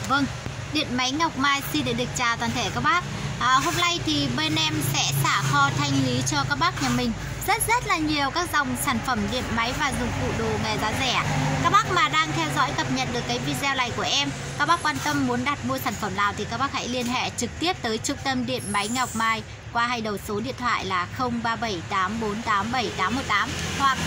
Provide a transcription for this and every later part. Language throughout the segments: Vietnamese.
Vâng, Điện máy Ngọc Mai xin được chào toàn thể các bác. Hôm nay thì bên em sẽ xả kho thanh lý cho các bác nhà mình rất là nhiều các dòng sản phẩm điện máy và dụng cụ đồ nghề giá rẻ. Các bác mà đang theo dõi cập nhật được cái video này của em, các bác quan tâm muốn đặt mua sản phẩm nào thì các bác hãy liên hệ trực tiếp tới trung tâm Điện máy Ngọc Mai qua hai đầu số điện thoại là 0378487818 hoặc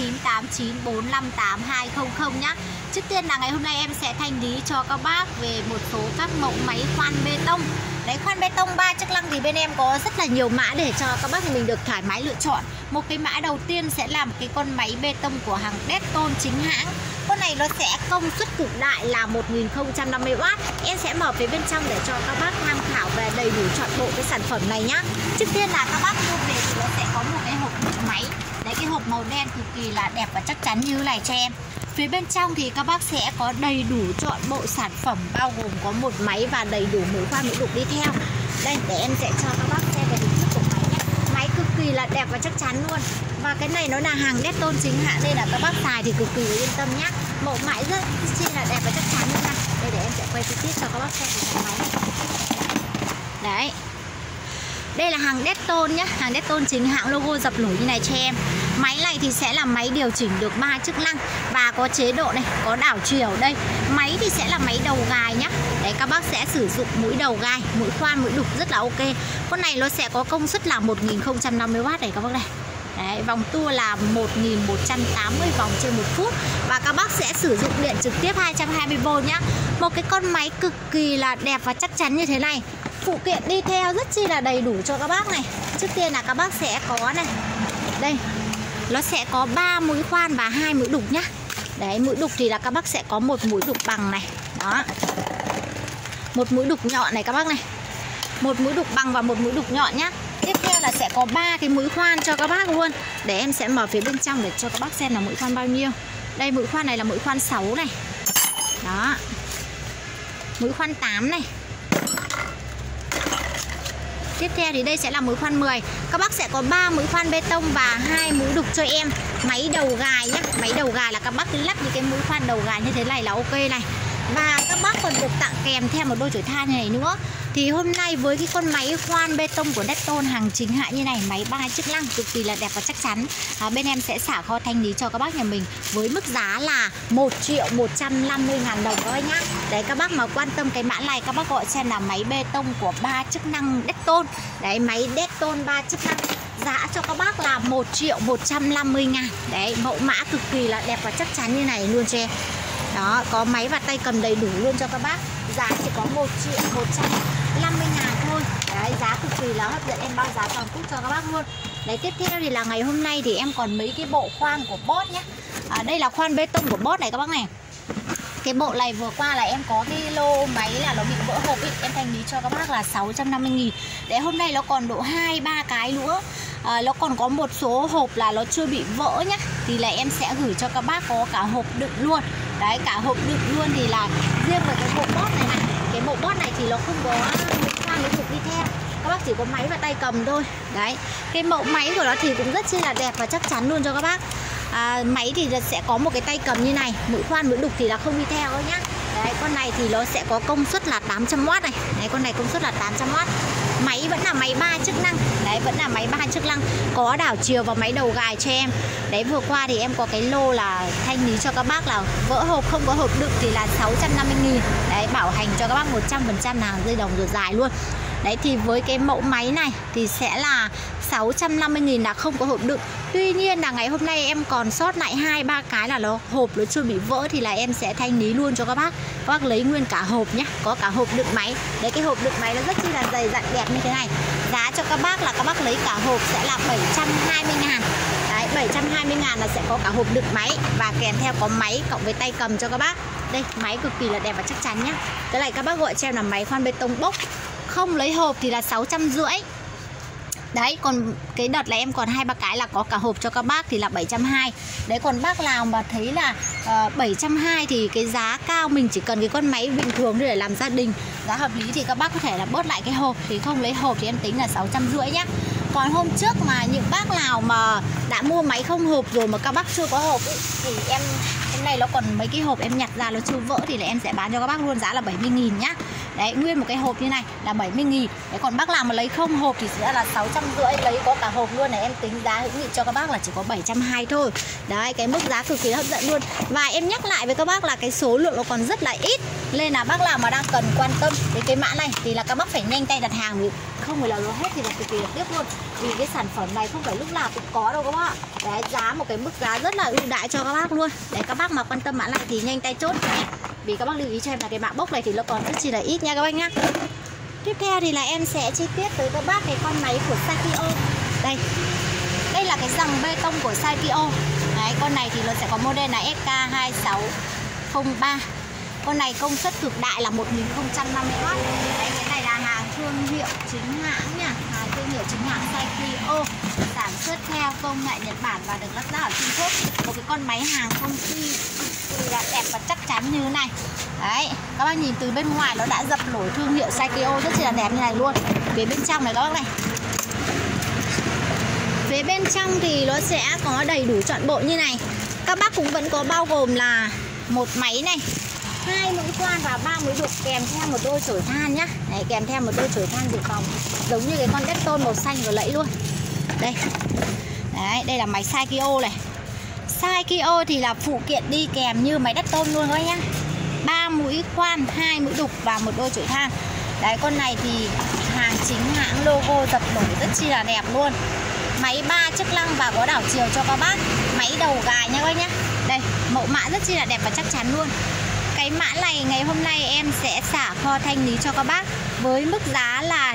0989458200 nhé. Trước tiên là ngày hôm nay em sẽ thanh lý cho các bác về một số các mẫu máy khoan bê tông. Đấy, khoan bê tông 3 chức năng thì bên em có rất là nhiều mã để cho các bác mình được thoải mái lựa chọn. Một cái mã đầu tiên sẽ là một cái con máy bê tông của hàng Dettol chính hãng. Con này nó sẽ công suất cực đại là 1050W. Em sẽ mở phía bên trong để cho các bác tham khảo về đầy đủ trọn bộ cái sản phẩm này nhá. Trước tiên là các bác mua về thì nó sẽ có một cái hộp đựng máy. Đấy, cái hộp màu đen cực kỳ là đẹp và chắc chắn như này cho em. Phía bên trong thì các bác sẽ có đầy đủ trọn bộ sản phẩm, bao gồm có một máy và đầy đủ mũi khoan mũi đục đi theo. Đây, để em sẽ cho các bác xem về hình thức của máy nhé. Máy cực kỳ là đẹp và chắc chắn luôn. Và cái này nó là hàng Dettol chính hãng nên là các bác xài thì cực kỳ yên tâm nhé. Mẫu mãi rất chi là đẹp và chắc chắn luôn này. Đây, để em sẽ quay chi tiết cho các bác xem về cái máy này. Đấy, đây là hàng Dettol nhé, hàng Dettol chính hãng, logo dập nổi như này cho em. Máy này thì sẽ là máy điều chỉnh được 3 chức năng và có chế độ này, có đảo chiều đây. Máy thì sẽ là máy đầu gài nhá. Đấy, các bác sẽ sử dụng mũi đầu gài, mũi khoan, mũi đục rất là ok. Con này nó sẽ có công suất là 1050W này các bác này. Đấy, vòng tua là 1180 vòng trên 1 phút. Và các bác sẽ sử dụng điện trực tiếp 220V nhá. Một cái con máy cực kỳ là đẹp và chắc chắn như thế này. Phụ kiện đi theo rất chi là đầy đủ cho các bác này. Trước tiên là các bác sẽ có này. Đây, nó sẽ có 3 mũi khoan và 2 mũi đục nhá. Đấy, mũi đục thì là các bác sẽ có một mũi đục bằng này. Đó, một mũi đục nhọn này các bác này. Một mũi đục bằng và một mũi đục nhọn nhá. Tiếp theo là sẽ có 3 cái mũi khoan cho các bác luôn. Để em sẽ mở phía bên trong để cho các bác xem là mũi khoan bao nhiêu. Đây, mũi khoan này là mũi khoan 6 này. Đó, mũi khoan 8 này. Tiếp theo thì đây sẽ là mũi khoan 10. Các bác sẽ có 3 mũi khoan bê tông và 2 mũi đục cho em. Máy đầu gài nhá. Máy đầu gài là các bác lắp những cái mũi khoan đầu gài như thế này là ok này. Và các bác còn được tặng kèm theo một đôi chổi than này nữa. Thì hôm nay với cái con máy khoan bê tông của Dettol hàng chính hãng như này, máy 3 chức năng cực kỳ là đẹp và chắc chắn, bên em sẽ xả kho thanh lý cho các bác nhà mình với mức giá là 1.150.000 đồng các bác nhá. Đấy, các bác mà quan tâm cái mã này các bác gọi xem là máy bê tông của 3 chức năng Dettol. Đấy, máy Dettol 3 chức năng, giá cho các bác là 1.150.000. Đấy, mẫu mã cực kỳ là đẹp và chắc chắn như này luôn cho em. Đó, có máy và tay cầm đầy đủ luôn cho các bác. Giá chỉ có 1.150.000 thôi. Đấy, giá cực kỳ là hấp dẫn, em bao giá toàn quốc cho các bác luôn. Đấy, tiếp theo thì là ngày hôm nay thì em còn mấy cái bộ khoan của Bosch nhé. Đây là khoan bê tông của Bosch này các bác này. Cái bộ này vừa qua là em có cái lô máy là nó bị vỡ hộp ý, em thanh lý cho các bác là 650.000. Để hôm nay nó còn độ 2-3 cái nữa. Nó còn có một số hộp là nó chưa bị vỡ nhá. Thì là em sẽ gửi cho các bác có cả hộp đựng luôn. Đấy, cả hộp đựng luôn thì là riêng với cái bộ Bosch này này. Cái bộ Bosch này thì nó không có mũi khoan mũi đục đi theo. Các bác chỉ có máy và tay cầm thôi. Đấy, cái mẫu máy của nó thì cũng rất chi là đẹp và chắc chắn luôn cho các bác. Máy thì sẽ có một cái tay cầm như này, mũi khoan mũi đục thì là không đi theo đâu nhá. Đấy, con này thì nó sẽ có công suất là 800W này. Đấy, con này công suất là 800W. Máy vẫn là máy 3 chức năng. Đấy, vẫn là máy 3 chức năng, có đảo chiều và máy đầu gài cho em. Đấy, vừa qua thì em có cái lô là thanh lý cho các bác là vỡ hộp không có hộp đựng thì là 650.000. Đấy, bảo hành cho các bác 100% là hàng dây đồng rồi dài luôn. Đấy, thì với cái mẫu máy này thì sẽ là 650.000 là không có hộp đựng. Tuy nhiên là ngày hôm nay em còn sót lại 2-3 cái là nó hộp nó chưa bị vỡ thì là em sẽ thanh lý luôn cho các bác. Các bác lấy nguyên cả hộp nhé, có cả hộp đựng máy. Đấy, cái hộp đựng máy nó rất chi là dày dặn đẹp như thế này. Giá cho các bác là các bác lấy cả hộp sẽ là 720.000. Đấy, 720.000 là sẽ có cả hộp đựng máy và kèm theo có máy cộng với tay cầm cho các bác. Đây, máy cực kỳ là đẹp và chắc chắn nhé. Cái này các bác gọi cho em là máy khoan bê tông Bosch. Không lấy hộp thì là 650. Đấy, còn cái đợt là em còn 2-3 cái là có cả hộp cho các bác thì là 720. Đấy, còn bác nào mà thấy là 720 thì cái giá cao, mình chỉ cần cái con máy bình thường để làm gia đình, giá hợp lý thì các bác có thể là bớt lại cái hộp. Thì không lấy hộp thì em tính là 650 nhá. Còn hôm trước mà những bác nào mà đã mua máy không hộp rồi mà các bác chưa có hộp ấy, thì em hôm nay nó còn mấy cái hộp em nhặt ra nó chưa vỡ thì là em sẽ bán cho các bác luôn giá là 70.000 nhá. Đấy, nguyên một cái hộp như này là 70.000. Đấy, còn bác nào mà lấy không hộp thì sẽ là 650, lấy có cả hộp luôn này, em tính giá hữu nghị cho các bác là chỉ có 720 thôi. Đấy, cái mức giá cực kỳ hấp dẫn luôn. Và em nhắc lại với các bác là cái số lượng nó còn rất là ít, nên là bác nào mà đang cần quan tâm đến cái mã này thì là các bác phải nhanh tay đặt hàng, vì không phải là nó hết thì là cực kỳ là tiếc luôn. Vì cái sản phẩm này không phải lúc nào cũng có đâu các bác. Đấy, giá một cái mức giá rất là ưu đãi cho các bác luôn. Đấy, các bác mà quan tâm mã này thì nhanh tay chốt nhé. Vì các bác lưu ý cho em là cái mã bốc này thì nó còn rất chỉ là ít nha các bác nhá. Tiếp theo thì là em sẽ chi tiết tới các bác cái con máy của Saikyo. Đây là cái dòng bê tông của Saikyo. Đấy, con này thì nó sẽ có model là SK2603. Con này công suất cực đại là 1050W. Đấy, cái này là hàng thương hiệu chính hãng nha, hàng thương hiệu chính hãng Saikyo, sản xuất theo công nghệ Nhật Bản và được lắp ráp ở Trung Quốc. Một cái con máy hàng công ty cực là đẹp và chắc chắn như thế này. Đấy, các bác nhìn từ bên ngoài nó đã dập nổi thương hiệu Saikyo rất là đẹp như này luôn. Phía bên trong này các bác này. Phía bên trong thì nó sẽ có đầy đủ trọn bộ như này. Các bác cũng vẫn có bao gồm là một máy này, 2 mũi khoan và 3 mũi đục, kèm theo một đôi chổi than nhá. Đấy, kèm theo một đôi chổi than dự phòng giống như cái con Deston màu xanh vừa lẫy luôn. Đây. Đấy, đây là máy Saikyo này. Saikyo thì là phụ kiện đi kèm như máy Deston luôn các nhá. 3 mũi khoan, 2 mũi đục và một đôi chổi than. Đấy, con này thì hàng chính hãng, logo dập nổi rất chi là đẹp luôn. Máy 3 chức năng và có đảo chiều cho các bác. Máy đầu gài nha các bác nhá. Đây, mẫu mã rất chi là đẹp và chắc chắn luôn. Cái mã này ngày hôm nay em sẽ xả kho thanh lý cho các bác với mức giá là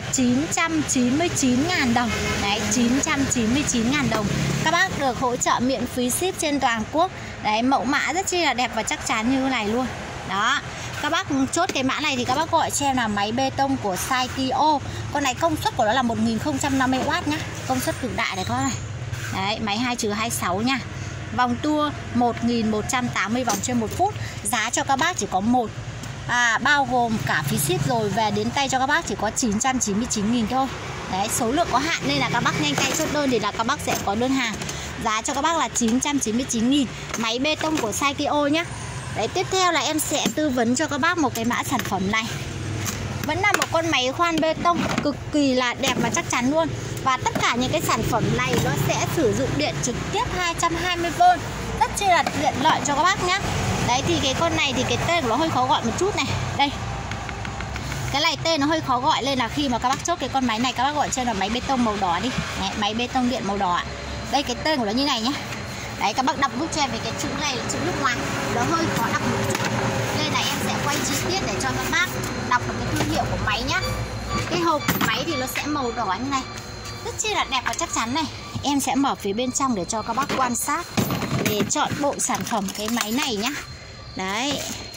999.000 đồng. Đấy, 999.000 đồng. Các bác được hỗ trợ miễn phí ship trên toàn quốc. Đấy, mẫu mã rất chi là đẹp và chắc chắn như thế này luôn. Đó, các bác chốt cái mã này thì các bác gọi cho em là máy bê tông của Saikyo. Con này công suất của nó là 1050W nhá. Công suất cực đại này các bác này. Đấy, máy 2-26 nha. Vòng tua 1180 vòng trên 1 phút. Giá cho các bác chỉ có bao gồm cả phí ship rồi về đến tay cho các bác chỉ có 999.000 thôi. Đấy, số lượng có hạn nên là các bác nhanh tay chốt đơn thì là các bác sẽ có đơn hàng. Giá cho các bác là 999.000. Máy bê tông của Saikyo nhá. Đấy, tiếp theo là em sẽ tư vấn cho các bác một cái mã sản phẩm này. Vẫn là một con máy khoan bê tông cực kỳ là đẹp và chắc chắn luôn. Và tất cả những cái sản phẩm này nó sẽ sử dụng điện trực tiếp 220V, rất chi là tiện lợi cho các bác nhé. Đấy, thì cái con này thì cái tên của nó hơi khó gọi một chút này. Đây, cái này tên nó hơi khó gọi nên là khi mà các bác chốt cái con máy này các bác gọi trên là máy bê tông màu đỏ đi. Đấy, máy bê tông điện màu đỏ. Đây, cái tên của nó như này nhé. Đấy, các bác đọc giúp cho em về cái chữ này là chữ nước ngoài, nó hơi khó đọc một chút nên là em sẽ quay chi tiết để cho các bác đọc được cái thương hiệu của máy nhá. Cái hộp của máy thì nó sẽ màu đỏ như này, rất chi là đẹp và chắc chắn này. Em sẽ mở phía bên trong để cho các bác quan sát để chọn bộ sản phẩm cái máy này nhá. Đấy,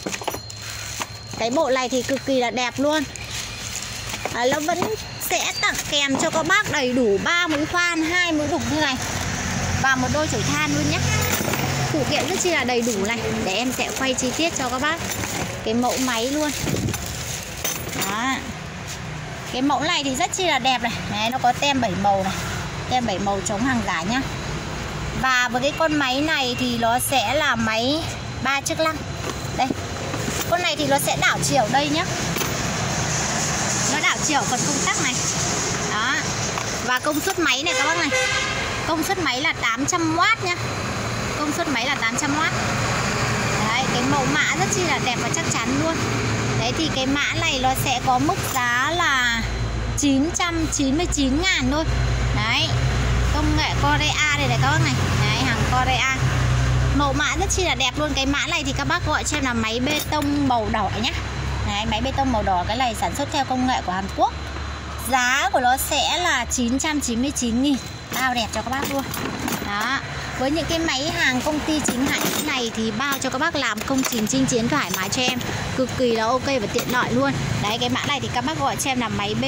cái bộ này thì cực kỳ là đẹp luôn. Nó vẫn sẽ tặng kèm cho các bác đầy đủ 3 mũi khoan, 2 mũi đục như này và một đôi chổi than luôn nhé. Phụ kiện rất chi là đầy đủ này. Để em sẽ quay chi tiết cho các bác cái mẫu máy luôn. Đó, cái mẫu này thì rất chi là đẹp này. Đấy, nó có tem 7 màu này, tem 7 màu chống hàng giả nhá. Và với cái con máy này thì nó sẽ là máy 3 chức năng. Đây, con này thì nó sẽ đảo chiều đây nhá. Nó đảo chiều phần công tắc này. Đó, và công suất máy này các bác này, công suất máy là 800W nha. Công suất máy là 800W. Đấy, cái mẫu mã rất chi là đẹp và chắc chắn luôn. Đấy, thì cái mã này nó sẽ có mức giá là 999.000 thôi. Đấy, công nghệ Korea đây này các bác này. Đấy, hàng Korea. Mẫu mã rất chi là đẹp luôn. Cái mã này thì các bác gọi cho em là máy bê tông màu đỏ nhá. Đấy, máy bê tông màu đỏ, cái này sản xuất theo công nghệ của Hàn Quốc. Giá của nó sẽ là 999.000. Bao đẹp cho các bác luôn. Đó, với những cái máy hàng công ty chính hãng này thì bao cho các bác làm công trình chinh chiến thoải mái cho em, cực kỳ là ok và tiện lợi luôn. Đấy, cái mã này thì các bác gọi cho em là máy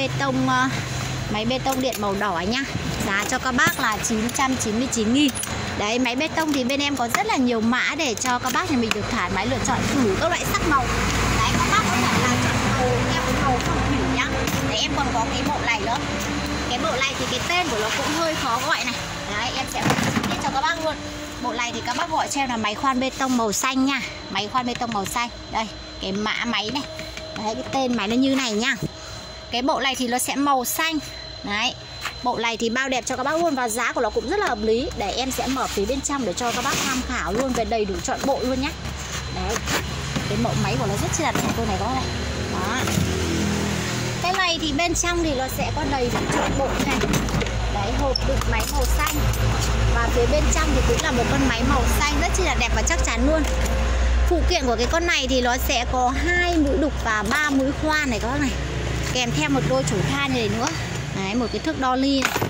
bê tông điện màu đỏ nhá. Giá cho các bác là 999.000. Đấy, máy bê tông thì bên em có rất là nhiều mã để cho các bác nhà mình được thoải mái lựa chọn thử các loại sắc màu. Đấy, các bác có thể là chọn màu theo cái màu phong thủy nhá. Đấy, em còn có cái bộ này nữa. Cái bộ này thì cái tên của nó cũng hơi khó gọi này. Đấy, em sẽ cho các bác luôn. Bộ này thì các bác gọi cho em là máy khoan bê tông màu xanh nha. Máy khoan bê tông màu xanh. Đây, cái mã máy này. Đấy, cái tên máy nó như này nha. Cái bộ này thì nó sẽ màu xanh. Đấy, bộ này thì bao đẹp cho các bác luôn. Và giá của nó cũng rất là hợp lý. Để em sẽ mở phía bên trong để cho các bác tham khảo luôn về đầy đủ trọn bộ luôn nhé. Đấy, cái mẫu máy của nó rất là đẹp cô này các bác này. Đó. Cái này thì bên trong thì nó sẽ có đầy đủ trọn bộ này. Đấy, hộp đựng máy màu xanh. Và phía bên trong thì cũng là một con máy màu xanh rất là đẹp và chắc chắn luôn. Phụ kiện của cái con này thì nó sẽ có 2 mũi đục và 3 mũi khoan này các bác này. Kèm theo một đôi chổi than này nữa. Đấy, một cái thước đo ly này.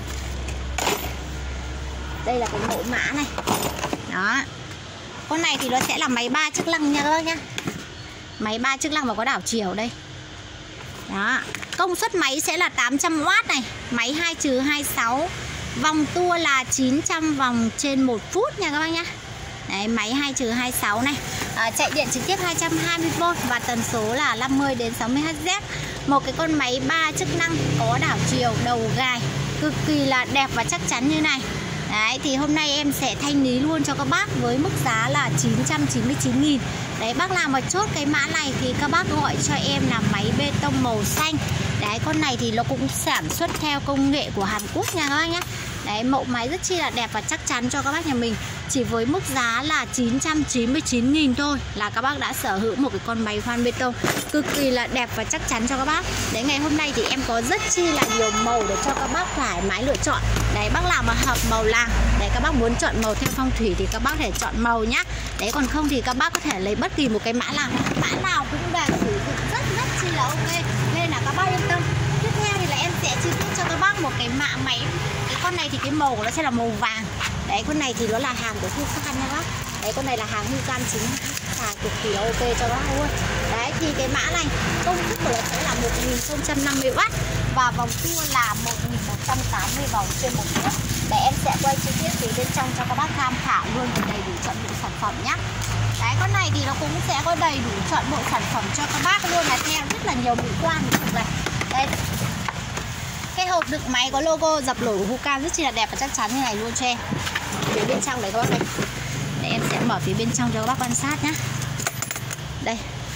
Đây là cái mẫu mã này. Đó. Con này thì nó sẽ là máy 3 chức năng nha các bác nhá. Máy 3 chức năng và có đảo chiều đây. Đó. Công suất máy sẽ là 800W này. Máy 2-26. Vòng tua là 900 vòng trên 1 phút nha các bác nhá. Đấy, máy 2-26 này. Chạy điện trực tiếp 220V và tần số là 50 đến 60Hz. Một cái con máy 3 chức năng có đảo chiều, đầu gài, cực kỳ là đẹp và chắc chắn như này. Đấy, thì hôm nay em sẽ thanh lý luôn cho các bác với mức giá là 999.000. Đấy, bác nào mà chốt cái mã này thì các bác gọi cho em là máy bê tông màu xanh. Đấy, con này thì nó cũng sản xuất theo công nghệ của Hàn Quốc nha các bác nhé. Đấy, mẫu máy rất chi là đẹp và chắc chắn cho các bác nhà mình. Chỉ với mức giá là 999.000 thôi là các bác đã sở hữu một cái con máy khoan bê tông cực kỳ là đẹp và chắc chắn cho các bác. Đấy, ngày hôm nay thì em có rất chi là nhiều màu để cho các bác thoải mái lựa chọn. Đấy, bác nào mà hợp màu làng, đấy các bác muốn chọn màu theo phong thủy thì các bác thể chọn màu nhá. Đấy, còn không thì các bác có thể lấy bất kỳ một cái mã nào. Mã nào cũng đang sử dụng rất chi là ok. Nên là các bác yên tâm. Tiếp theo thì là em sẽ chi tiết cho các bác một cái mã máy. Cái con này thì cái màu của nó sẽ là màu vàng. Đấy, con này thì nó là hàng của Hukan nha bác. Đấy, con này là hàng Hukan chính hãng, cực kỳ là ok cho các bác luôn. Đấy, thì cái mã này công suất của nó sẽ là 1050W và vòng tua là 1180 vòng trên 1 phút. Để em sẽ quay chi tiết phía bên trong cho các bác tham khảo luôn về đầy đủ chọn bộ sản phẩm nhé. Đấy, con này thì nó cũng sẽ có đầy đủ chọn bộ sản phẩm cho các bác luôn, là theo rất là nhiều mũi khoan này. Đây, cái hộp đựng máy có logo dập nổi của Hukan rất chi là đẹp và chắc chắn như này luôn cho em. Phía bên trong đấy các bác này. Để em sẽ mở phía bên trong cho các bác quan sát nhé. Đây.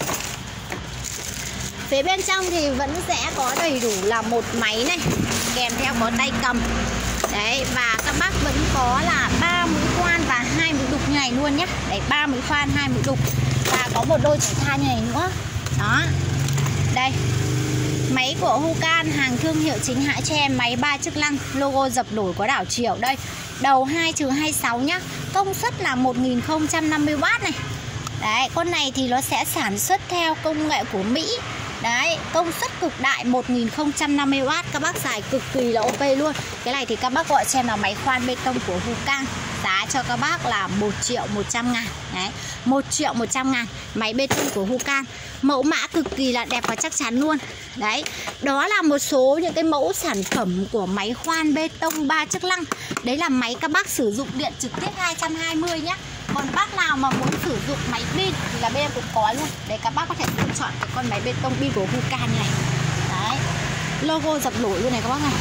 Phía bên trong thì vẫn sẽ có đầy đủ là một máy này, kèm theo có tay cầm. Đấy, và các bác vẫn có là 3 mũi khoan và 2 mũi đục như này luôn nhé. Đấy, 3 mũi khoan, 2 mũi đục. Và có một đôi chổi than như này nữa. Đó. Đây. Máy của Hukan, hàng thương hiệu chính hãng cho em, máy 3 chức năng, logo dập nổi có đảo chiều đây. Đầu 2-26 nhá. Công suất là 1050W này. Đấy, con này thì nó sẽ sản xuất theo công nghệ của Mỹ. Đấy, công suất cực đại 1050W, các bác xài cực kỳ là ok luôn. Cái này thì các bác gọi cho em là máy khoan bê tông của Hukan. Giá cho các bác là 1.100.000. Đấy, 1.100.000. Máy bê tông của Hukan. Mẫu mã cực kỳ là đẹp và chắc chắn luôn. Đấy, đó là một số những cái mẫu sản phẩm của máy khoan bê tông 3 chức năng. Đấy là máy các bác sử dụng điện trực tiếp 220 nhé. Còn bác nào mà muốn sử dụng máy pin thì là bên em cũng có luôn. Đấy, các bác có thể lựa chọn cái con máy bê tông pin của Hukan như này. Đấy, logo dập nổi luôn này các bác này.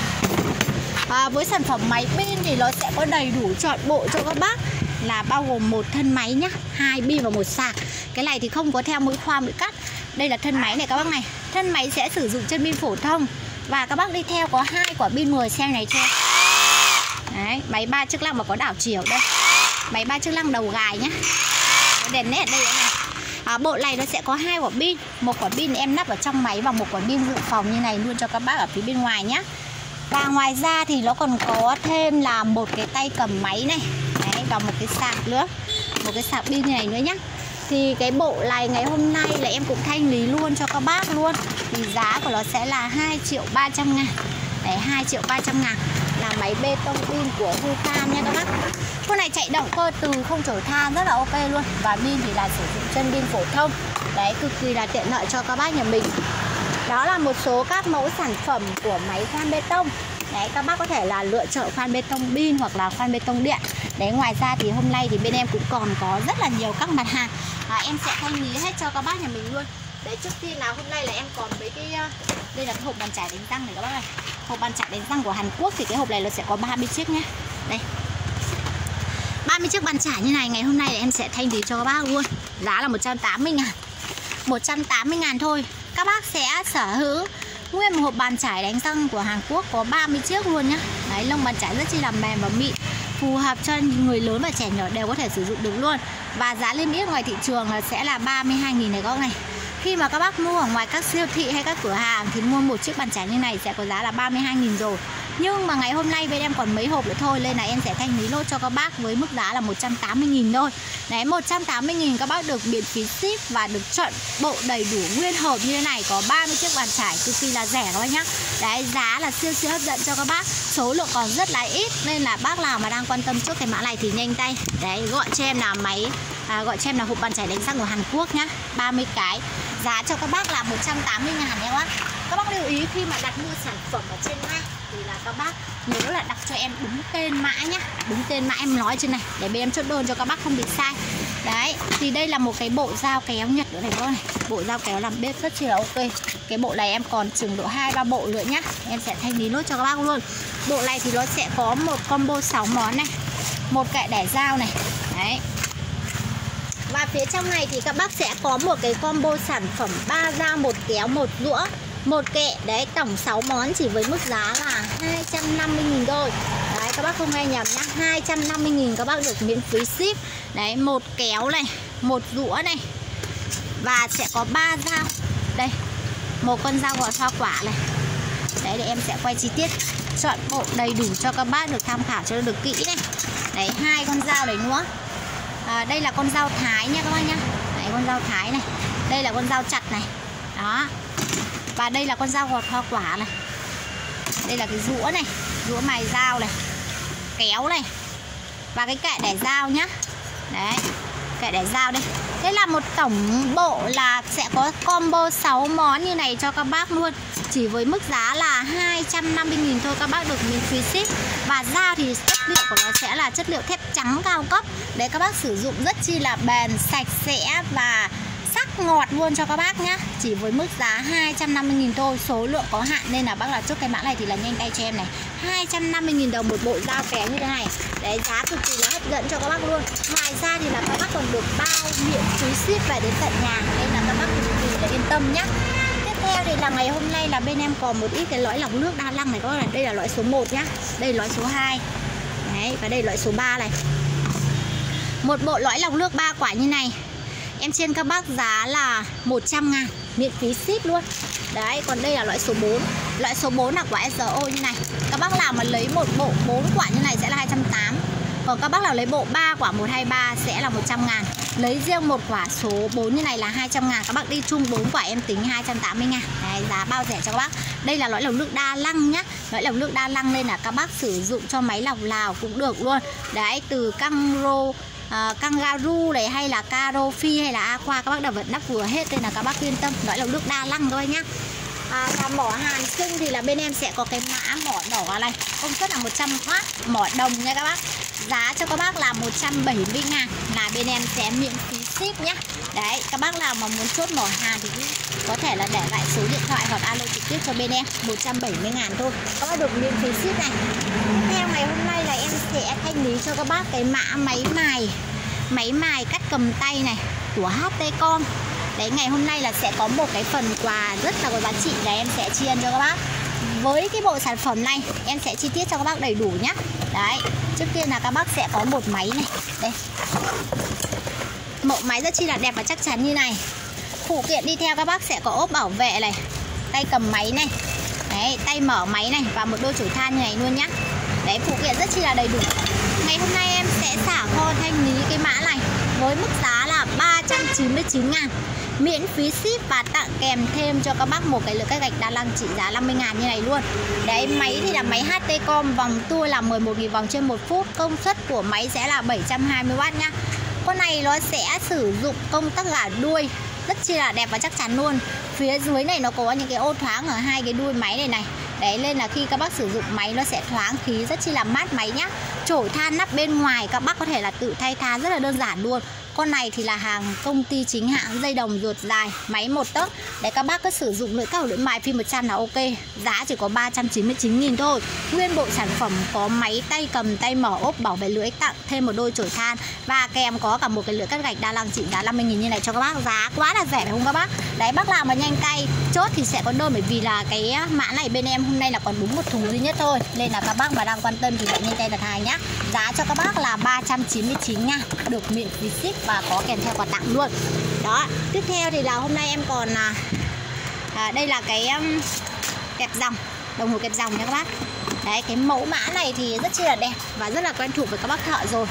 Với sản phẩm máy pin thì nó sẽ có đầy đủ trọn bộ cho các bác, là bao gồm một thân máy nhá, 2 pin và 1 sạc. Cái này thì không có theo mũi khoan mũi cắt. Đây là thân máy này các bác này. Thân máy sẽ sử dụng chân pin phổ thông. Và các bác đi theo có 2 quả pin 10 cm này cho. Đấy, máy 3 chức năng mà có đảo chiều đây. Máy 3 chức năng đầu gài nhá. Đèn nét đây này. Bộ này nó sẽ có 2 quả pin. Một quả pin em lắp ở trong máy và một quả pin dự phòng như này luôn cho các bác ở phía bên ngoài nhá. Và ngoài ra thì nó còn có thêm là một cái tay cầm máy này. Đấy, và một cái sạc nữa. Một cái sạc pin như này nữa nhá. Thì cái bộ này ngày hôm nay là em cũng thanh lý luôn cho các bác luôn. Thì giá của nó sẽ là 2.300.000. Đấy, 2.300.000 là máy bê tông pin của Hukan nha các bác. Con này chạy động cơ từ không chổi than rất là ok luôn. Và pin thì là sử dụng chân pin phổ thông. Đấy, cực kỳ là tiện lợi cho các bác nhà mình. Đó là một số các mẫu sản phẩm của máy khoan bê tông. Đấy, các bác có thể là lựa chọn khoan bê tông pin hoặc là khoan bê tông điện. Đấy, ngoài ra thì hôm nay thì bên em cũng còn có rất là nhiều các mặt hàng. Em sẽ thanh lý hết cho các bác nhà mình luôn. Đấy, trước tiên là hôm nay là em còn với cái đây là cái hộp bàn chải đánh răng này các bác này. Hộp bàn chải đánh răng của Hàn Quốc thì cái hộp này nó sẽ có 30 chiếc nhé. Đây. 30 chiếc bàn chải như này ngày hôm nay thì em sẽ thanh lý cho các bác luôn. Giá là 180.000. 180.000 thôi. Các bác sẽ sở hữu nguyên một hộp bàn chải đánh răng của Hàn Quốc có 30 chiếc luôn nhá. Đấy, lông bàn chải rất chi là mềm và mịn, phù hợp cho người lớn và trẻ nhỏ đều có thể sử dụng được luôn. Và giá niêm yết ngoài thị trường là sẽ là 32.000 này các bác này. Khi mà các bác mua ở ngoài các siêu thị hay các cửa hàng thì mua một chiếc bàn chải như này sẽ có giá là 32.000 rồi. Nhưng mà ngày hôm nay bên em còn mấy hộp nữa thôi, nên là em sẽ thanh lý lốt cho các bác với mức giá là 180.000 thôi. Đấy, 180.000 các bác được miễn phí ship và được chọn bộ đầy đủ nguyên hộp như thế này, có 30 chiếc bàn chải cực kỳ là rẻ các bác nhá. Đấy, giá là siêu hấp dẫn cho các bác. Số lượng còn rất là ít nên là bác nào mà đang quan tâm trước cái mã này thì nhanh tay. Đấy, gọi cho em là gọi cho em là hộp bàn chải đánh răng của Hàn Quốc nhá, 30 cái. Giá cho các bác là 180.000 nha các bác. Các bác lưu ý khi mà đặt mua sản phẩm ở trên mạng thì là các bác nhớ là đặt cho em đúng tên mã nhá, đúng tên mã em nói trên này để bên em chốt đơn cho các bác không bị sai. Đấy, thì đây là một cái bộ dao kéo Nhật nữa này các bác này. Bộ dao kéo làm bếp rất chi là ok. Cái bộ này em còn chừng độ 2-3 bộ nữa nhá. Em sẽ thanh lý nốt cho các bác luôn. Bộ này thì nó sẽ có một combo 6 món này, một kệ để dao này. Đấy. Và phía trong này thì các bác sẽ có một cái combo sản phẩm 3 dao, 1 kéo, 1 rũa, 1 kệ. Đấy, tổng 6 món chỉ với mức giá là 250.000 thôi. Đấy, các bác không nghe nhầm nhá, 250.000 các bác được miễn phí ship. Đấy, 1 kéo này, 1 rũa này. Và sẽ có 3 dao. Đây, một con dao gọt hoa quả này. Đấy, để em sẽ quay chi tiết chọn bộ đầy đủ cho các bác được tham khảo cho nó được kỹ này. Đấy, 2 con dao đấy nữa. Đây là con dao thái nha các bác nhá. Đấy, con dao thái này. Đây là con dao chặt này. Đó. Và đây là con dao gọt hoa quả này. Đây là cái rũa này, rũa mài dao này, kéo này. Và cái kệ để dao nhá. Đấy, kệ để dao đây. Thế là một tổng bộ là sẽ có combo 6 món như này cho các bác luôn. Chỉ với mức giá là 250.000 thôi các bác được miễn phí ship. Và dao thì chất liệu của nó sẽ là chất liệu thép trắng cao cấp. Để các bác sử dụng rất chi là bền, sạch sẽ và sắc ngọt luôn cho các bác nhá. Chỉ với mức giá 250.000 thôi. Số lượng có hạn nên là bác nào chốt cái mã này thì là nhanh tay cho em này. 250.000 đồng một bộ dao kéo như thế này. Đấy, giá cực kỳ là hấp dẫn cho các bác luôn. Ngoài ra thì là các bác còn được bao miễn phí ship về đến tận nhà, nên là các bác cực kỳ là yên tâm nhá. Tiếp theo thì là ngày hôm nay là bên em còn một ít cái lõi lọc nước đa năng này các bác này. Đây là lõi số 1 nhá. Đây là lõi số 2. Đấy, và đây là lõi số 3 này. Một bộ lõi lọc nước 3 quả như này em trên các bác giá là 100.000 miễn phí ship luôn. Đấy, còn đây là loại số 4. Loại số 4 là quả SO như này. Các bác nào mà lấy một bộ 4 quả như này sẽ là 280. Còn các bác nào lấy bộ 3 quả 123 sẽ là 100.000. Lấy riêng một quả số 4 như này là 200.000. Các bác đi chung 4 quả em tính 280.000. Đấy, giá bao rẻ cho các bác. Đây là lõi lọc nước đa năng nhá. Lõi lọc nước đa năng nên là các bác sử dụng cho máy lọc lào cũng được luôn. Đấy, từ Kangaroo này hay là Carofi hay là Aqua các bác đều vẫn đắp vừa hết, nên là các bác yên tâm. Lõi lọc nước đa năng thôi nhá. Và mỏ hàn xưng thì là bên em sẽ có cái mã mỏ đỏ này, công suất là 100W, mỏ đồng nha các bác. Giá cho các bác là 170.000 là bên em sẽ miễn phí ship nhá. Đấy, các bác nào mà muốn chốt mỏ hàn thì có thể là để lại số điện thoại hoặc alo trực tiếp cho bên em. 170.000 thôi, các bác được miễn phí ship này. Tiếp theo ngày hôm nay là em sẽ thanh lý cho các bác cái mã máy mài cắt cầm tay này của HTCOM. Đấy, ngày hôm nay là sẽ có một cái phần quà rất là có giá trị là em sẽ tri ân cho các bác. Với cái bộ sản phẩm này em sẽ chi tiết cho các bác đầy đủ nhá. Đấy, trước tiên là các bác sẽ có một máy này. Đây, bộ máy rất chi là đẹp và chắc chắn như này. Phụ kiện đi theo các bác sẽ có ốp bảo vệ này, tay cầm máy này, đấy, tay mở máy này và một đôi chổi than như này luôn nhá. Đấy, phụ kiện rất chi là đầy đủ. Ngày hôm nay em sẽ xả kho thanh lý cái mã này với mức giá là 399.000 miễn phí ship và tặng kèm thêm cho các bác một cái lưỡi cắt gạch đa năng trị giá 50.000 như này luôn. Đấy, máy thì là máy HTCOM, vòng tua là 11.000 vòng trên 1 phút, công suất của máy sẽ là 720W nhá. Con này nó sẽ sử dụng công tắc gạt đuôi rất chi là đẹp và chắc chắn luôn. Phía dưới này nó có những cái ô thoáng ở hai cái đuôi máy này. Đấy, nên là khi các bác sử dụng máy nó sẽ thoáng khí, rất chi là mát máy nhá. Chổi than nắp bên ngoài các bác có thể là tự thay than rất là đơn giản luôn. Con này thì là hàng công ty chính hãng, dây đồng ruột dài, máy 1 tấc. Đấy các bác cứ sử dụng lưỡi cào lưỡi mài phi 100 là ok. Giá chỉ có 399.000 thôi. Nguyên bộ sản phẩm có máy tay cầm, tay mở, ốp bảo vệ lưỡi, tặng thêm một đôi chổi than và kèm có cả một cái lưỡi cắt gạch đa năng trị giá 50.000 như này cho các bác. Giá quá là rẻ phải không các bác? Đấy, bác nào mà nhanh tay chốt thì sẽ có đơn, bởi vì là cái mã này bên em hôm nay là còn đúng một thùng duy nhất thôi, nên là các bác mà đang quan tâm thì hãy nhanh tay đặt hàng nhá. Giá cho các bác là 399.000, được miễn phí ship và có kèm theo quà tặng luôn. Đó, tiếp theo thì là hôm nay em còn đây là cái kẹp dòng, đồng hồ kẹp dòng nha các bác. Đấy, cái mẫu mã này thì rất chi là đẹp và rất là quen thuộc với các bác thợ rồi.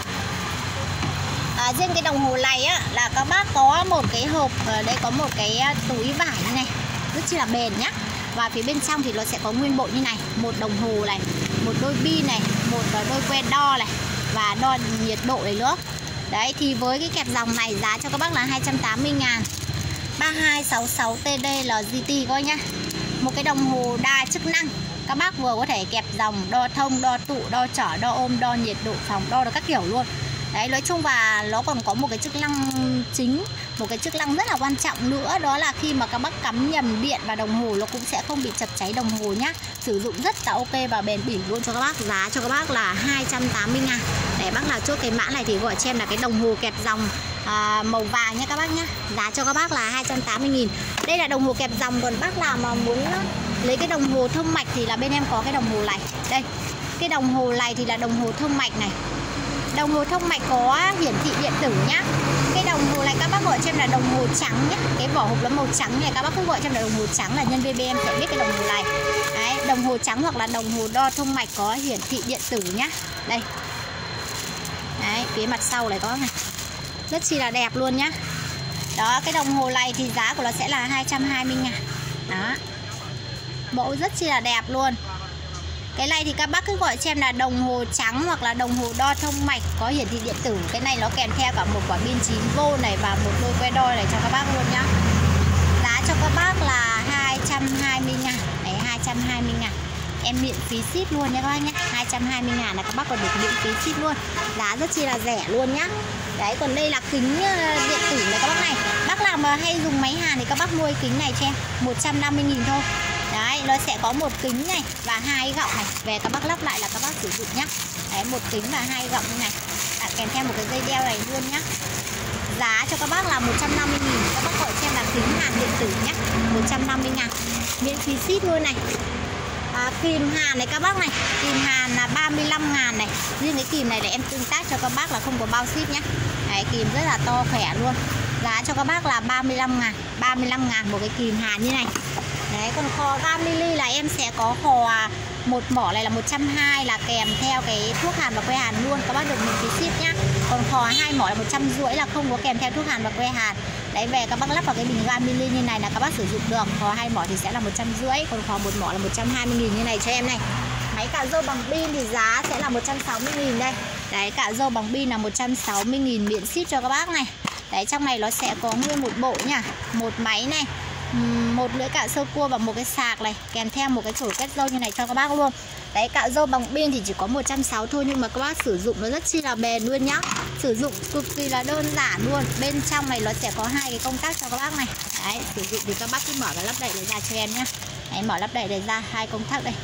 Riêng cái đồng hồ này á, là các bác có một cái hộp, đây có một cái túi vải như này, rất chi là bền nhá. Và phía bên trong thì nó sẽ có nguyên bộ như này, một đồng hồ này, một đôi bi này, một đôi que đo này và đo nhiệt độ này nữa. Đấy, thì với cái kẹp dòng này giá cho các bác là 280.000. 3266 TD LGT coi nhá. Một cái đồng hồ đa chức năng. Các bác vừa có thể kẹp dòng, đo thông, đo tụ, đo chở, đo ôm, đo nhiệt độ phòng, đo được các kiểu luôn. Đấy, nói chung và nó còn có một cái chức năng chính, một cái chức năng rất là quan trọng nữa, đó là khi mà các bác cắm nhầm điện vào đồng hồ nó cũng sẽ không bị chập cháy đồng hồ nhá. Sử dụng rất là ok và bền bỉ luôn cho các bác. Giá cho các bác là 280.000. Để bác nào chốt cái mã này thì gọi cho em là cái đồng hồ kẹp dòng màu vàng nha các bác nhá. Giá cho các bác là 280.000. Đây là đồng hồ kẹp dòng, còn bác nào mà muốn lấy cái đồng hồ thông mạch thì là bên em có cái đồng hồ này. Đây, cái đồng hồ này thì là đồng hồ thông mạch này. Đồng hồ thông mạch có hiển thị điện tử nhá. Cái đồng hồ này các bác gọi cho em là đồng hồ trắng nhé. Cái vỏ hộp nó màu trắng này, các bác cứ gọi cho em là đồng hồ trắng là nhân viên bên em sẽ biết cái đồng hồ này. Đấy, đồng hồ trắng hoặc là đồng hồ đo thông mạch có hiển thị điện tử nhá. Đây. Đấy, phía mặt sau này có này. Rất chi là đẹp luôn nhá. Đó, cái đồng hồ này thì giá của nó sẽ là 220.000. Đó. Mẫu rất chi là đẹp luôn. Cái này thì các bác cứ gọi cho em là đồng hồ trắng hoặc là đồng hồ đo thông mạch có hiển thị điện tử. Cái này nó kèm theo cả một quả pin 9V này và một đôi que đo này cho các bác luôn nhá. Giá cho các bác là 220.000. Đấy, 220.000. Em miễn phí ship luôn nha các bác nhé. 220.000 là các bác còn được miễn phí ship luôn. Giá rất chi là rẻ luôn nhá. Đấy, còn đây là kính điện tử này các bác này. Bác nào mà hay dùng máy hàn thì các bác mua cái kính này cho em 150.000 thôi. Đấy, nó sẽ có một kính này và hai gọng này. Về các bác lắp lại là các bác sử dụng nhá. Đấy, một kính và hai gọng như này. Kèm theo một cái dây đeo này luôn nhá. Giá cho các bác là 150.000. Các bác gọi cho em là kính hàn điện tử nhá. 150.000. Miễn phí ship luôn này. Kìm hàn này các bác này. Kìm hàn là 35.000 này. Riêng cái kìm này để em tương tác cho các bác là không có bao ship nhá. Đấy, kìm rất là to khỏe luôn. Giá cho các bác là 35.000. 35.000 một cái kìm hàn như này. Đấy, còn khò ga mili là em sẽ có khò một mỏ này là 120 là kèm theo cái thuốc hàn và que hàn luôn. Các bác được miễn phí ship nhá. Còn khò 2 mỏ là 150 là không có kèm theo thuốc hàn và que hàn. Đấy, về các bác lắp vào cái bình ga mili như này là các bác sử dụng được. Khò 2 mỏ thì sẽ là 150, còn khò 1 mỏ là 120.000 như này cho em này. Máy cạo râu bằng pin thì giá sẽ là 160.000 đây. Đấy, cạo râu bằng pin là 160.000 miễn ship cho các bác này. Đấy, trong này nó sẽ có nguyên một bộ nha. Một máy này, một lưỡi cạo sơ cua và một cái sạc này, kèm theo một cái chổi quét râu như này cho các bác luôn. Đấy, cạo râu bằng pin thì chỉ có 160 thôi, nhưng mà các bác sử dụng nó rất chi là bền luôn nhá. Sử dụng cực kỳ là đơn giản luôn. Bên trong này nó sẽ có hai cái công tắc cho các bác này. Đấy, sử dụng thì các bác cứ mở cái lắp đậy này ra cho em nhá. Đấy, mở lắp đậy này ra, hai công tắc đây.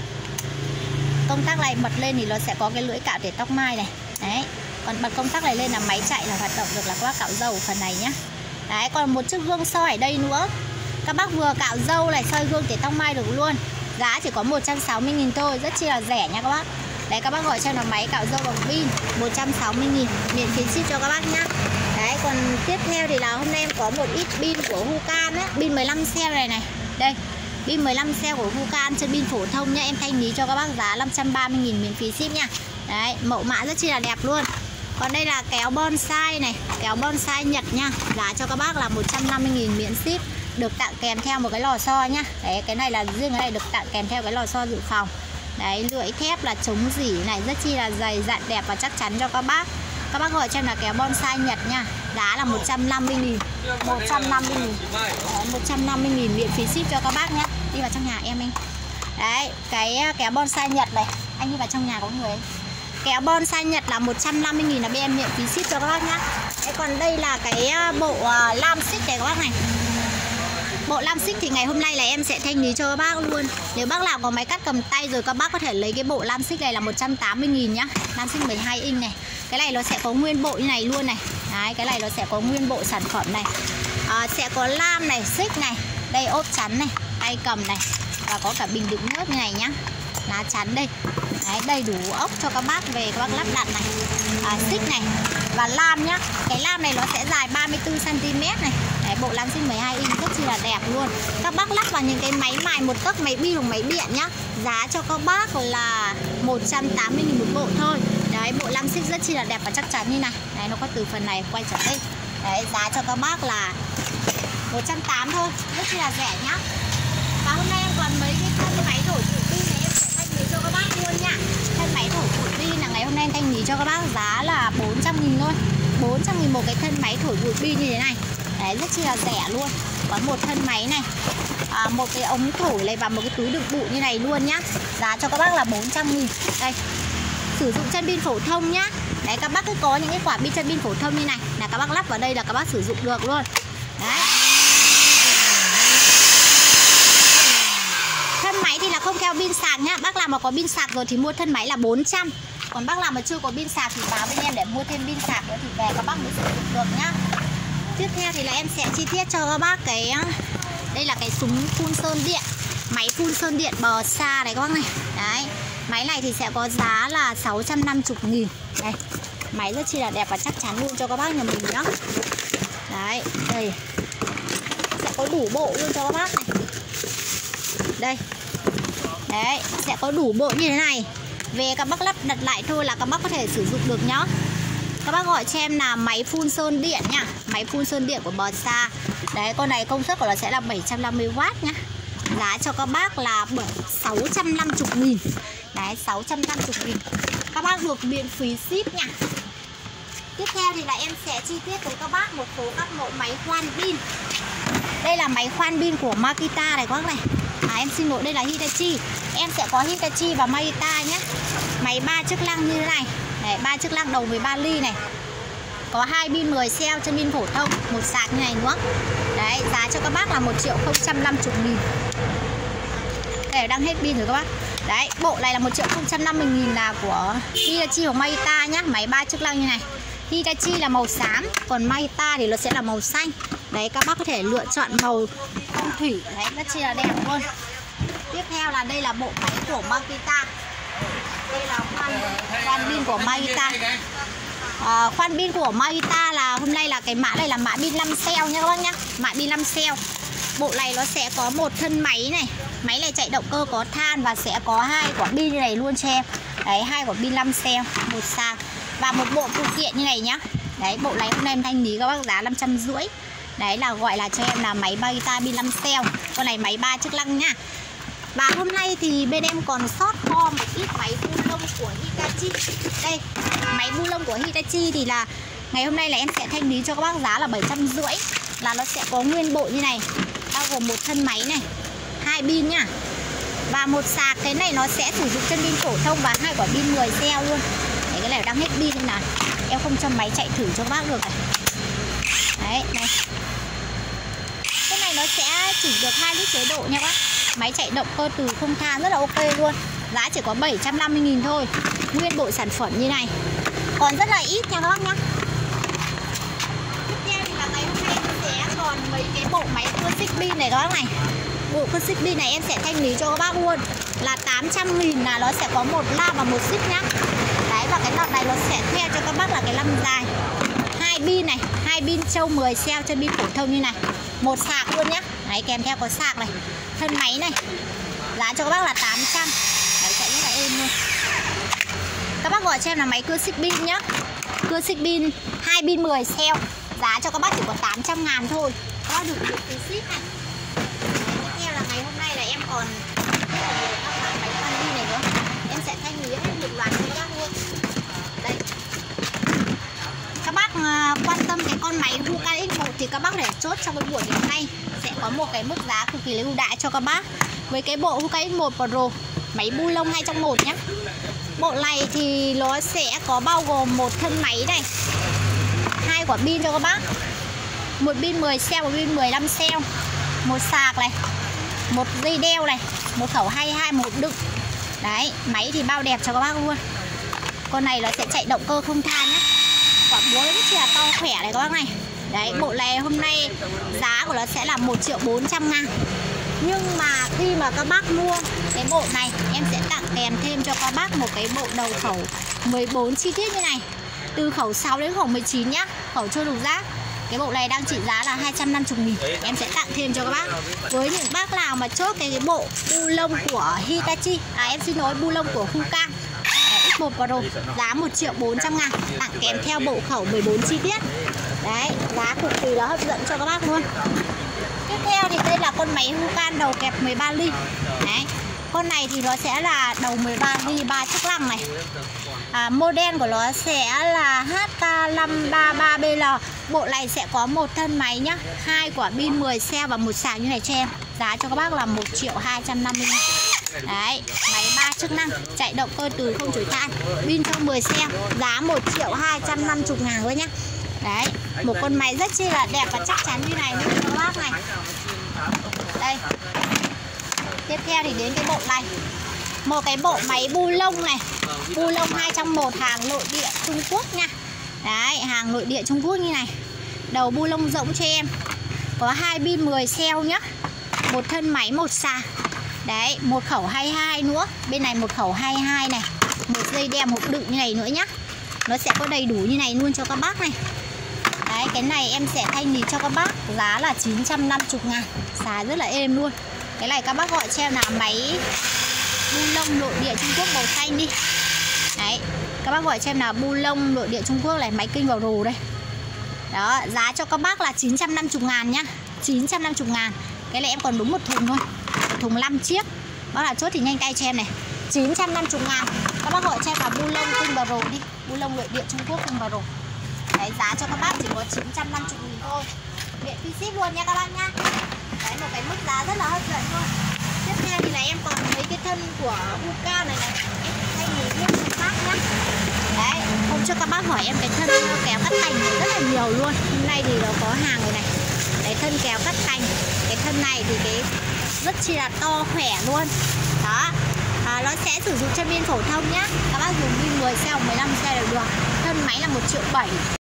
Công tắc này bật lên thì nó sẽ có cái lưỡi cạo để tóc mai này. Đấy, còn bật công tắc này lên là máy chạy là hoạt động được, là các bác cạo râu phần này nhá. Đấy, còn một chiếc gương soi ở đây nữa. Các bác vừa cạo râu này, soi gương để tóc mai được luôn. Giá chỉ có 160.000 thôi, rất chi là rẻ nha các bác. Đấy, các bác gọi cho nó máy cạo râu bằng pin 160.000, miễn phí ship cho các bác nhá. Đấy, còn tiếp theo thì là hôm nay em có một ít pin của Hucan á, pin 15 cell này này. Đây, pin 15 cell của Hucan trên pin phổ thông nhá, em thanh lý cho các bác giá 530.000 miễn phí ship nha. Đấy, mẫu mã rất chi là đẹp luôn. Còn đây là kéo bonsai này, kéo bonsai Nhật nha. Giá cho các bác là 150.000 miễn ship. Được tặng kèm theo một cái lò xo nhá. Đấy, cái này là riêng cái này được tặng kèm theo cái lò xo dự phòng. Đấy, lưỡi thép là chống rỉ này, rất chi là dày dặn đẹp và chắc chắn cho các bác. Các bác gọi cho em là kéo bonsai Nhật nha. Giá là 150.000. 150.000. 150.000 miễn phí ship cho các bác nhá. Đi vào trong nhà em anh. Đấy, cái kéo bonsai Nhật này, anh đi vào trong nhà có người ấy. Kéo bonsai Nhật là 150.000 là bên em miễn phí ship cho các bác nhá. Đấy, còn đây là cái bộ lam xích này các bác này. Bộ lam xích thì ngày hôm nay là em sẽ thanh lý cho các bác luôn. Nếu bác nào có máy cắt cầm tay rồi các bác có thể lấy cái bộ lam xích này là 180.000 nhá. Lam xích 12 inch này. Cái này nó sẽ có nguyên bộ như này luôn này. Đấy, cái này nó sẽ có nguyên bộ sản phẩm này. Sẽ có lam này, xích này, đây ốp chắn này, tay cầm này, và có cả bình đựng nước như này nhá. Lá chắn đây. Đấy, đầy đủ ốc cho các bác về các bác lắp đặt này. Xích này và lam nhá. Cái lam này nó sẽ dài 34 cm này. Đấy, bộ lam xích 12 inch rất chi là đẹp luôn. Các bác lắp vào những cái máy mài một tấc, máy bi hoặc máy điện nhá. Giá cho các bác là 180.000 một bộ thôi. Đấy, bộ lam xích rất chi là đẹp và chắc chắn như này. Đấy, nó có từ phần này quay trở đây. Đấy, giá cho các bác là 180 thôi, rất chi là rẻ nhá. Và hôm nay em còn mấy cái thân máy thổi trụ pin này em sẽ thanh lý cho các bác luôn nha. Thân máy thổi trụ pin là ngày hôm nay em thanh lý cho các bác giá là 400.000 thôi. 400.000 một cái thân máy thổi trụ pin như thế này. Đấy, rất chi là rẻ luôn. Có một thân máy này, một cái ống thổi này và một cái túi đựng bụi như này luôn nhá. Giá cho các bác là 400.000. Đây, sử dụng chân pin phổ thông nhá. Đấy, các bác cứ có những cái quả pin chân pin phổ thông như này là các bác lắp vào đây là các bác sử dụng được luôn. Đấy. Thân máy thì là không theo pin sạc nhá. Bác nào mà có pin sạc rồi thì mua thân máy là 400. Còn bác nào mà chưa có pin sạc thì báo bên em để mua thêm pin sạc nữa thì về các bác mới sử dụng được nhá. Tiếp theo thì là em sẽ chi tiết cho các bác cái đây là cái súng phun sơn điện, máy phun sơn điện bờ xa này các bác này. Đấy, máy này thì sẽ có giá là 650.000. Đây, máy rất chi là đẹp và chắc chắn luôn cho các bác nhà mình nhá. Đấy, đây sẽ có đủ bộ luôn cho các bác này. Đây, đấy, sẽ có đủ bộ như thế này. Về các bác lắp đặt lại thôi là các bác có thể sử dụng được nhá. Các bác gọi cho em là máy phun sơn điện nhá. Máy phun sơn điện của bờ xa. Đấy, con này công suất của nó sẽ là 750W nhá. Giá cho các bác là 650.000. Đấy, 650.000. Các bác được miễn phí ship nha. Tiếp theo thì là em sẽ chi tiết với các bác một số các mẫu máy khoan pin. Đây là máy khoan pin của Makita này các bác này. Em xin lỗi, đây là Hitachi. Em sẽ có Hitachi và Makita nhé. Máy 3 chức năng như thế này. Đấy, 3 chức năng đầu 13 ly này. Có 2 pin 10 cell chân pin phổ thông, một sạc như này nữa. Đấy, giá cho các bác là 1.050.000. Đây đang hết pin rồi các bác. Đấy, bộ này là 1.050.000 là của Hitachi hoặc Makita nhá. Máy 3 chức năng như này. Hitachi là màu xám, còn Makita thì nó sẽ là màu xanh. Đấy, các bác có thể lựa chọn màu phong thủy. Đấy, rất chi là đẹp luôn. Tiếp theo là đây là bộ máy của Makita. Đây là khoan pin của Makita. Khoan pin của Makita là hôm nay là cái mã này là mã pin 5 cell nha các bác nhá. Mã pin 5 cell. Bộ này nó sẽ có một thân máy này. Máy này chạy động cơ có than và sẽ có 2 quả pin như này luôn cho em. Đấy, 2 quả pin 5 cell, một sạc và một bộ phụ kiện như này nhá. Đấy, bộ này hôm nay em thanh lý các bác giá 550. Đấy là gọi là cho em là máy Makita pin 5 cell. Con này máy 3 chức năng nhá. Và hôm nay thì bên em còn sót kho một ít máy bu lông của Hitachi. Đây, máy bu lông của Hitachi thì là ngày hôm nay là em sẽ thanh lý cho các bác giá là 750. Là nó sẽ có nguyên bộ như này, bao gồm một thân máy này, 2 pin nhá, và một sạc. Cái này nó sẽ sử dụng chân pin phổ thông và 2 quả pin 10 cell luôn. Đấy, cái này đang hết pin nên là em không cho máy chạy thử cho các bác được này. Đấy, này. Cái này nó sẽ chỉnh được 2 lít chế độ nha các bác. Máy chạy động cơ từ không than rất là ok luôn. Giá chỉ có 750.000 thôi. Nguyên bộ sản phẩm như này. Còn rất là ít nha các bác nhá. Tiếp theo thì là ngày hôm nay em sẽ còn mấy cái bộ máy cưa xích pin này các bác này. Bộ cưa xích pin này em sẽ thanh lý cho các bác luôn. Là 800.000 là nó sẽ có một lam và một xích nhá. Đấy, và cái đợt này nó sẽ theo cho các bác là cái lam dài. 2 pin này, 2 pin trâu 10 cell chân pin phổ thông như này. Một sạc luôn nhá. Đấy, kèm theo có sạc này. Thân máy này. Giá cho các bác là 800. Đấy, chạy rất là êm luôn. Các bác gọi cho em là máy cưa xích pin nhá. Cưa xích pin 2 pin 10 cell. Giá cho các bác chỉ có 800.000 thôi. Các bác được phí ship này. Tiếp theo là ngày hôm nay là em còn rất là nhiều các loại máy khoan pin này nữa. Em sẽ thanh lý hết một loạt cho các bác luôn. Đây. Các bác quan tâm cái con máy Huka X1 thì các bác để chốt trong cái buổi ngày hôm nay sẽ có một cái mức giá cực kỳ ưu đãi cho các bác với cái bộ Huka X1 Pro máy bu lông 2 trong 1 nhé. Bộ này thì nó sẽ có bao gồm một thân máy này, 2 2 quả pin cho các bác. Một pin 10 cell, một pin 15 cell, một sạc này, một dây đeo này, một khẩu 22, một đựng. Đấy, máy thì bao đẹp cho các bác luôn. Con này nó sẽ chạy động cơ không than nhé. Quả búa rất là to khỏe này các bác này. Đấy, bộ này hôm nay giá của nó sẽ là 1.400.000. Nhưng mà khi mà các bác mua cái bộ này, em sẽ tặng kèm thêm cho các bác một cái bộ đầu khẩu 14 chi tiết như này, từ khẩu 6 đến khẩu 19 nhá, khẩu chưa đủ rác. Cái bộ này đang trị giá là 250.000. Em sẽ tặng thêm cho các bác. Với những bác nào mà chốt cái bộ bu lông của Hitachi, em xin lỗi, bu lông của Hukan X1 Pro, giá 1.400.000, tặng kèm theo bộ khẩu 14 chi tiết. Đấy, giá cực kỳ là hấp dẫn cho các bác luôn. Tiếp theo thì đây là con máy Hukan đầu kẹp 13 ly. Đấy, con này thì nó sẽ là đầu 13 ly 3 chức năng này. Model của nó sẽ là HK533BL. Bộ này sẽ có một thân máy nhá, 2 quả pin 10 cell và một sạc như này cho em. Giá cho các bác là 1.250.000. Đấy, máy 3 chức năng, chạy động cơ từ không chổi than, pin cho 10 cell, giá 1.250.000 thôi nhá. Đấy, một con máy rất chi là đẹp và chắc chắn như này luôn các bác này. Đây. Tiếp theo thì đến cái bộ này. Một cái bộ máy bu lông này, bu lông 2 trong 1, hàng nội địa Trung Quốc nha. Đấy, hàng nội địa Trung Quốc như này. Đầu bu lông rộng cho em. Có 2 pin 10 cell nhá. Một thân máy, một sạc. Đấy, một khẩu 22 nữa. Bên này một khẩu 22 này, một dây đeo, một đựng như này nữa nhá. Nó sẽ có đầy đủ như này luôn cho các bác này. Đấy, cái này em sẽ thanh lý cho các bác, giá là 950.000, xài rất là êm luôn. Cái này các bác gọi cho em là máy bu lông nội địa Trung Quốc màu xanh đi. Đấy, các bác gọi cho em là bu lông nội địa Trung Quốc này, máy kinh vào rồ đây. Đó, giá cho các bác là 950.000 nhá, 950.000. Cái này em còn đúng một thùng thôi, một thùng 5 chiếc. Bác nào chốt thì nhanh tay cho em này, 950.000. Các bác gọi cho em là bu lông kinh vào rồ đi, bu lông nội địa Trung Quốc kinh vào rồ. Đấy, giá cho các bác chỉ có 950.000 thôi, miễn phí ship luôn nha các bác nhá. Đấy, một cái mức giá rất là hấp dẫn luôn. Tiếp theo thì là em còn mấy cái thân của Hukan này này, em thay lý thêm một bác nhá. Đấy, hôm trước các bác hỏi em cái thân kéo cắt cành này rất là nhiều luôn. Hôm nay thì nó có hàng rồi này. Đấy, thân kéo cắt cành. Cái thân này thì cái rất chi là to khỏe luôn. Đó, nó sẽ sử dụng cho pin phổ thông nhá. Các bác dùng pin 10 cell, 15 cell đều được. Thân máy là 1.700.000.